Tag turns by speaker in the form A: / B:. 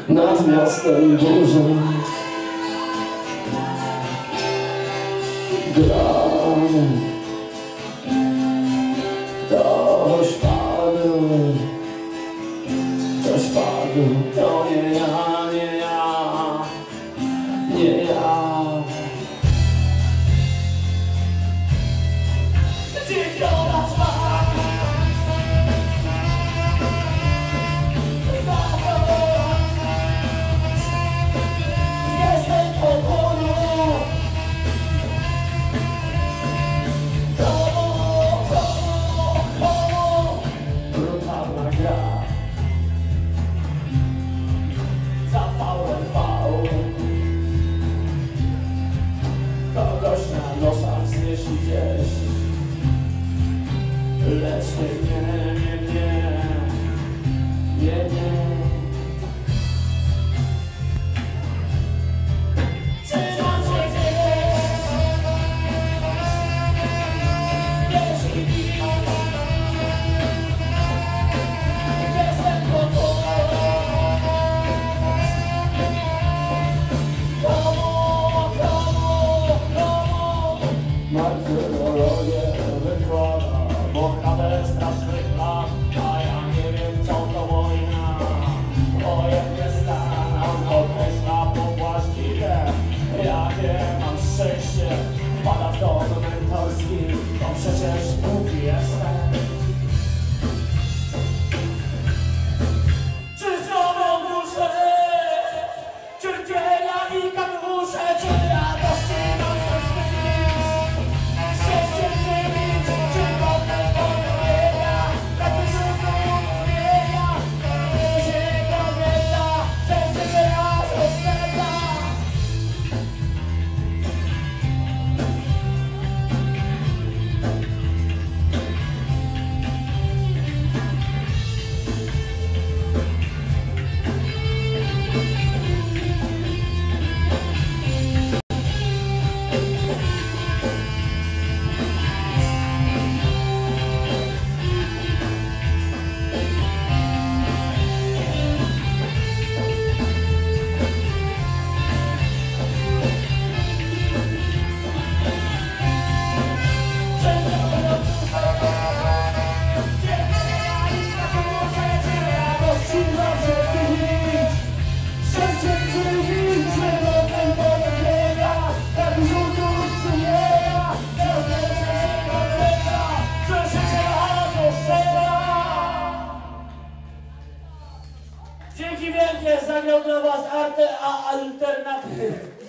A: nad miastem burzą. Gramy, ktoś padł, to nie ja, nie ja, nie ja. Kogoś na nosach znieśli gdzieś, lecz nie. Trzymam się gdzieś, jeśli jestem gotowy. Martyrologię wykłada bohater strasznych lat, a ja nie wiem co to wojna. Wojenny stan określa pobłażliwie. Ja wiem, mam szczęście, wpada w dom mentorski, to przecież głupi jestem. Czy znowu duszę cierpienia i katusze, czy radości mam Dzięki wielkie, zagrał dla was Arte A Alternatyw.